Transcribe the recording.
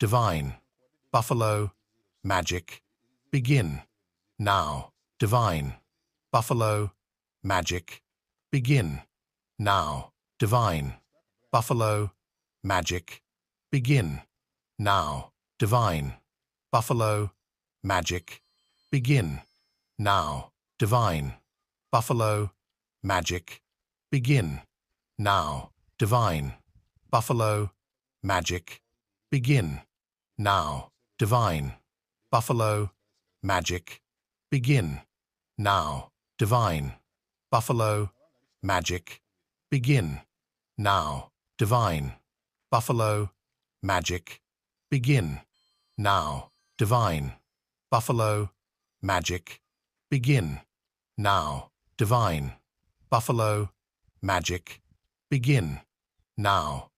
divine, buffalo, magic, begin, now, divine, buffalo, magic, begin, now, divine, buffalo, magic, begin, now, divine, buffalo, magic, begin, now, divine, buffalo, magic, begin, now, divine, buffalo, magic, begin, now, divine, buffalo, magic, begin, now, divine, buffalo, magic, begin, now, divine, buffalo, magic, begin, now, divine, buffalo, magic, begin, now, divine, buffalo, magic, begin, now,